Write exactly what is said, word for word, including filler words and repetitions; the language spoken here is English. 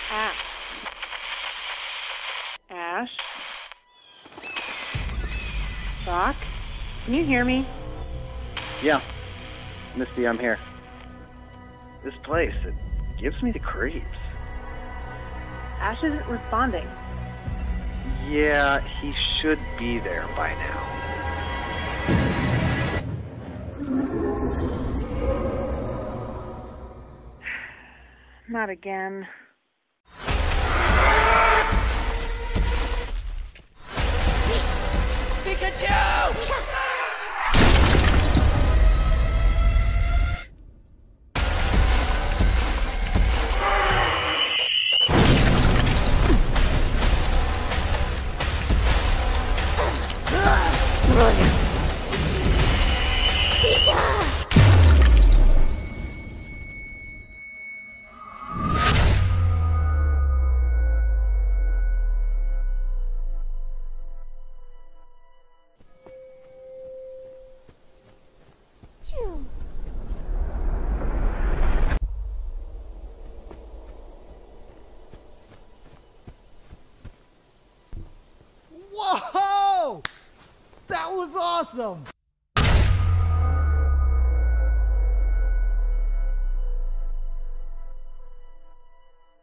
Ash. Ash? Doc? Can you hear me? Yeah. Misty, I'm here. This place, it gives me the creeps. Ash isn't responding. Yeah, he should be there by now. Not again. Pikachu! Whoa! That was awesome!